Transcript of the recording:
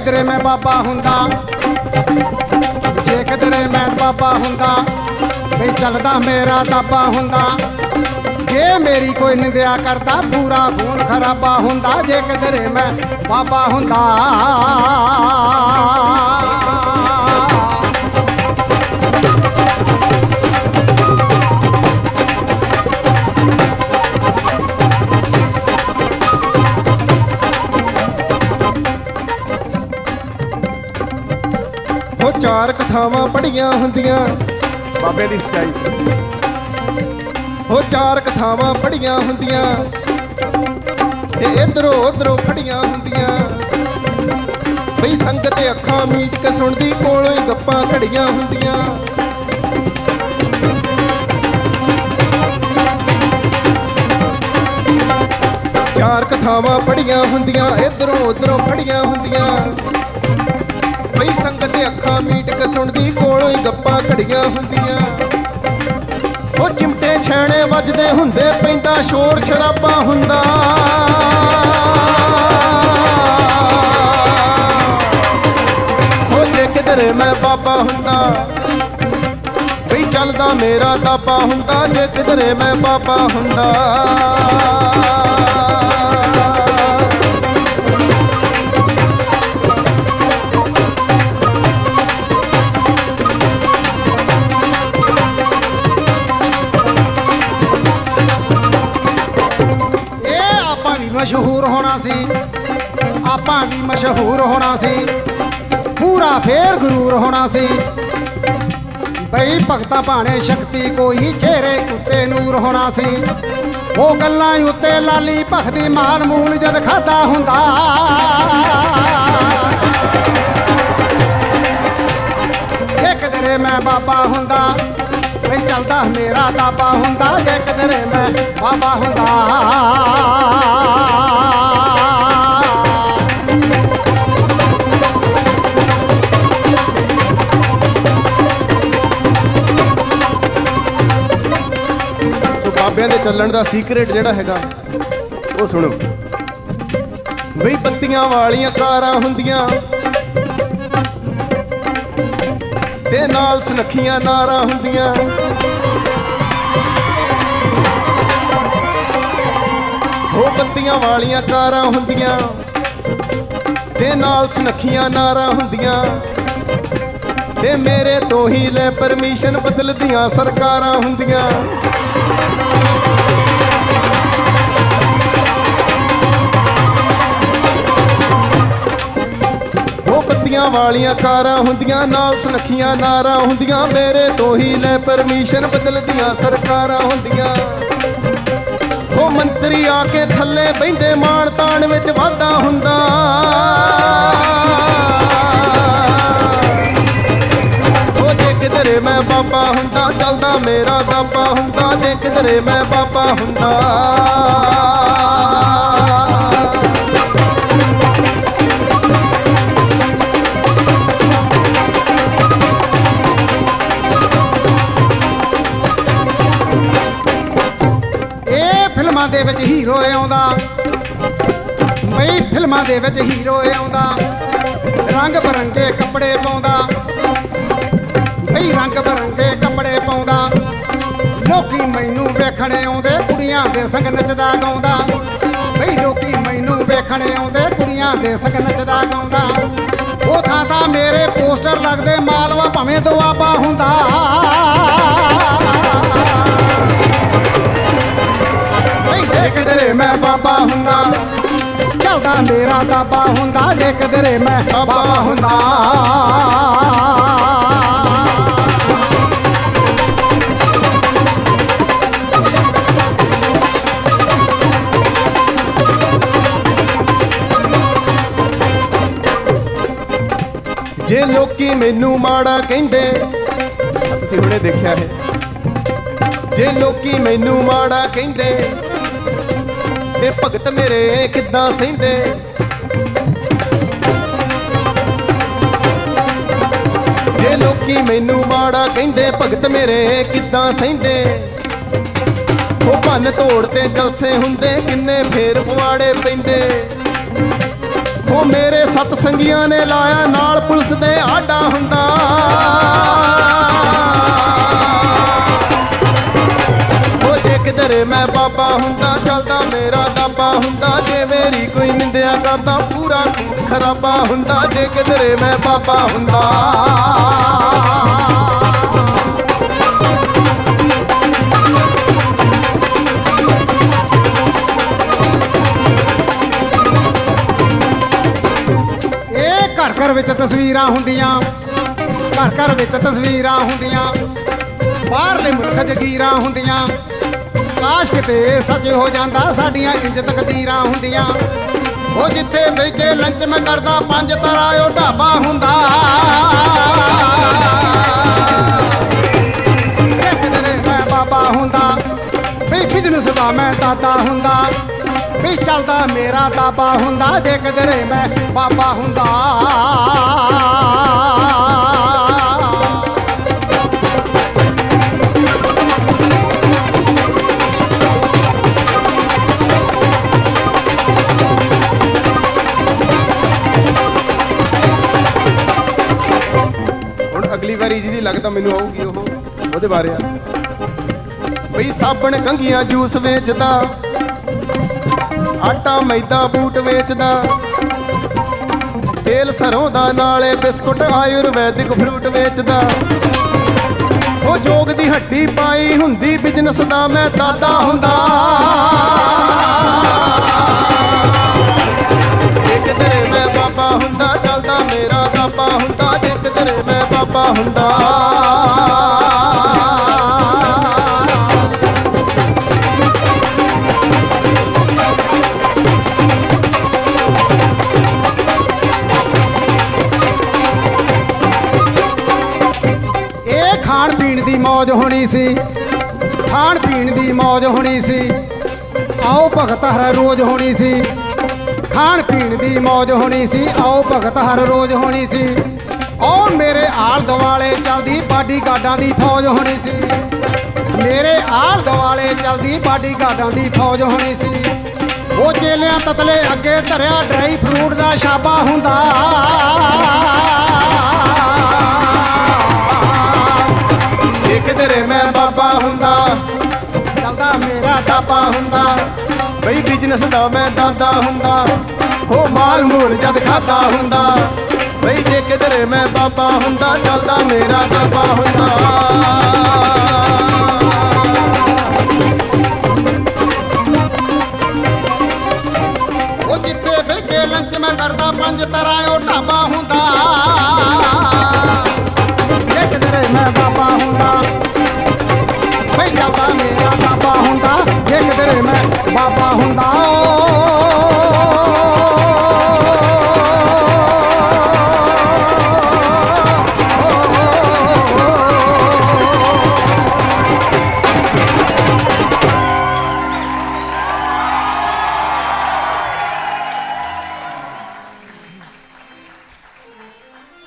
किधरे मैं बाबा हुंदा, जे किधरे मैं बाबा हुंदा, बई चलदा मेरा दाबा हुंदा। जे मेरी कोई निंदिया करता पूरा खून खराबा हुंदा, जे किधरे मैं बाबा हुंदा। चार कथावां पढ़ियां हुंदियां बाबे दी सच्चाई, हो चार कथावां पढ़ियां हुंदियां ते इधरों उधरों फड़ियां हुंदियां। बई संगत अखां मीट के सुनदी कोलों ही गप्पां घड़ियां हुंदियां। चार कथावां पढ़ियां हुंदियां इधरों उधरों फड़ियां हुंदियां। बई संगत अखां मीट के सुनदी कोलों ही गप्पां घड़ियां हुंदियां। ओ चिमटे छेणे वजदे हुंदे पैंदा शोर शराबा हुंदा। ओ जे किधरे मैं बाबा हुंदा, बई चलदा मेरा दाबा हुंदा, जे किधरे मैं बाबा हुंदा। मशहूर होना सी, आपां भी मशहूर होना सी, पूरा फेर गुरूर होना सी। बई भगता भाने शक्ति कोई चेहरे उत्ते नूर होना सी। वो गल्लां उत्ते लाली भखदी माल मूल जद खादा हुंदा। जे किधरे मैं बाबा हुंदा, बई चलदा मेरा दाबा हुंदा, जे किधरे मैं बाबा हुंदा। बाबियां दे चलण दा सीक्रेट जिहड़ा हैगा वो सुनो। बई बत्तियां वालियां कारां हुंदियां ते नाल सनखियां नारां हुंदियां। हो बत्तियां वालियां कारां हुंदियां ते नाल सनखियां नारां हुंदियां। ते मेरे तो ही ले परमिशन बदलदियां सरकारां हुंदियां। वालियां कारां हुंदियां नाल सनखियां नारां हुंदियां। मेरे तो ही ले परमिशन बदलदियां सरकारां हुंदियां। हो मंत्री आके थल्ले बहिंदे मान तान विच वाधा हुंदा। हो जे किधरे मैं बाबा हुंदा, चलदा मेरा दाबा हुंदा, जे किधरे मैं बाबा हुंदा। दे विच हीरो आउंदा, बई फिल्मां दे विच हीरो आउंदा, रंग बरंगे कपड़े पाउंदा, बई रंग बरंगे कपड़े पाउंदा। लोकी मैनू वेखण आउंदे कुड़ियां दे संग नचदा गाउंदा। बई लोकी मैनू वेखण आउंदे कुड़ियां दे संग नचदा गाउंदा। ओ थां मेरे पोस्टर लगदे मालवा भावें दुआबा हुंदा। जे किधरे मैं बाबा हुंदा, चलदा मेरा दाबा हुंदा, जे किधरे मैं बाबा हुंदा। जे लोकी मैनू माड़ा कहिंदे, तुसीं हुणे देखिया है। जे लोकी मैनू माड़ा कहिंदे ते भगत मेरे किद्दां सहिंदे। जे लोकी मैनू माड़ा कहिंदे भगत मेरे किद्दां सहिंदे। ओ भन्न तोड़ ते जलसे हुंदे किन्ने फेर पुआड़े पैंदे। ਉਹ ਮੇਰੇ ਸੱਤ ਸੰਗੀਆਂ ਨੇ ਲਾਇਆ ਨਾਲ ਪੁਲਿਸ ਦੇ ਆਡਾ ਹੁੰਦਾ। ਉਹ ਜੇ ਕਿਧਰੇ ਮੈਂ ਬਾਬਾ ਹੁੰਦਾ ਚੱਲਦਾ ਮੇਰਾ ਦਾਬਾ ਹੁੰਦਾ। ਜੇ ਮੇਰੀ ਕੋਈ ਨਿੰਦਿਆ ਕਰਦਾ ਪੂਰਾ ਖੂਨ ਖਰਾਬਾ ਹੁੰਦਾ। ਜੇ ਕਿਧਰੇ ਮੈਂ ਬਾਬਾ ਹੁੰਦਾ। ਘਰ ਘਰ ਵਿੱਚ ਤਸਵੀਰਾਂ ਹੁੰਦੀਆਂ, ਘਰ ਘਰ ਵਿੱਚ ਤਸਵੀਰਾਂ ਹੁੰਦੀਆਂ, ਬਾਹਰਲੇ ਮੁਲਕ ਜਗੀਰਾਂ ਹੁੰਦੀਆਂ। ਕਾਸ਼ ਕਿਤੇ ਸੱਚ ਹੋ ਜਾਂਦਾ ਸਾਡੀਆਂ ਇੰਜ ਤਕਦੀਰਾਂ ਹੁੰਦੀਆਂ। ਉਹ ਜਿੱਥੇ ਬਹਿ ਕੇ ਲੰਚ ਮੈਂ ਕਰਦਾ ਪੰਜ ਤਰ੍ਹਾਂ ਉਹ ਢਾਬਾ ਹੁੰਦਾ। ਕਿਧਰੇ ਮੈਂ ਬਾਬਾ ਹੁੰਦਾ ਵੀ ਬਿਜ਼ਨਸ ਦਾ ਮੈਂ ਦਾਦਾ ਹੁੰਦਾ। ਵੀ ਚੱਲਦਾ ਮੇਰਾ ਦਾਬਾ ਹੁੰਦਾ। ਜੇ ਕਿਧਰੇ ਮੈਂ ਬਾਬਾ ਹੁੰਦਾ। ਹੁਣ ਅਗਲੀ ਵਾਰੀ ਜਿਹਦੀ ਲੱਗਦਾ ਮੈਨੂੰ ਆਊਗੀ ਉਹ ਉਹਦੇ ਬਾਰੇ ਆ ਬਈ ਸਾਬਣ ਕੰਘੀਆਂ ਜੂਸ ਵੇਚਦਾ। ਆਟਾ ਮੈਦਾ ਬੂਟ ਵੇਚਦਾ। ਤੇਲ ਸਰੋਂ ਦਾ ਨਾਲੇ ਬਿਸਕੁਟ ਆਯੁਰਵੈਦਿਕ ਫਰੂਟ ਵੇਚਦਾ। ਉਹ ਜੋਗ ਦੀ ਹੱਡੀ ਪਾਈ ਹੁੰਦੀ ਬਿਜ਼ਨਸ ਦਾ ਮੈਂ ਦਾਦਾ ਹੁੰਦਾ। ਜੇ ਕਿਧਰੇ ਮੈਂ ਬਾਬਾ ਹੁੰਦਾ ਚੱਲਦਾ ਮੇਰਾ ਦਾਬਾ ਹੁੰਦਾ। ਜੇ ਕਿਧਰੇ ਮੈਂ ਬਾਬਾ ਹੁੰਦਾ। ਖਾਣ ਪੀਣ ਦੀ ਮੌਜ ਹੋਣੀ ਸੀ, ਖਾਣ ਪੀਣ ਦੀ ਮੌਜ ਹੋਣੀ ਸੀ। ਆਓ ਭਗਤ ਹਰ ਰੋਜ਼ ਹੋਣੀ ਸੀ, ਖਾਣ ਪੀਣ ਦੀ ਮੌਜ ਹੋਣੀ ਸੀ। ਆਓ ਭਗਤ ਹਰ ਰੋਜ਼ ਹੋਣੀ ਸੀ। ਉਹ ਮੇਰੇ ਆਲ ਦੁਆਲੇ ਚੱਲਦੀ ਬਾਡੀ ਗਾਰਡਾਂ ਦੀ ਫੌਜ ਹੋਣੀ ਸੀ। ਮੇਰੇ ਆਲ ਦੁਆਲੇ ਚੱਲਦੀ ਬਾਡੀ ਗਾਰਡਾਂ ਦੀ ਫੌਜ ਹੋਣੀ ਸੀ। ਉਹ ਚੇਲਿਆਂ ਤਤਲੇ ਅੱਗੇ ਧਰਿਆ ਡਰਾਈ ਫਰੂਟ ਦਾ ਛਾਬਾ ਹੁੰਦਾ। ਜੇ ਕਿਧਰੇ ਮੈਂ ਬਾਬਾ ਹੁੰਦਾ ਚੱਲਦਾ ਮੇਰਾ ਦਾਬਾ ਹੁੰਦਾ। ਬਈ ਬਿਜ਼ਨਸ ਦਾ ਮੈਂ ਦਾਦਾ ਹੁੰਦਾ। ਹੋ ਮਾਲ ਮੂਲ ਜਦ ਖਾਦਾ ਹੁੰਦਾ। ਬਈ ਜੇ ਕਿਧਰੇ ਮੈਂ ਬਾਬਾ ਹੁੰਦਾ ਚੱਲਦਾ ਮੇਰਾ ਦਾਬਾ ਹੁੰਦਾ। ਉਹ ਜਿੱਥੇ ਬਹਿ ਕੇ ਲੰਚ ਮੈਂ ਕਰਦਾ ਪੰਜ ਤਰ੍ਹਾਂ ਉਹ ਢਾਬਾ ਹੁੰਦਾ।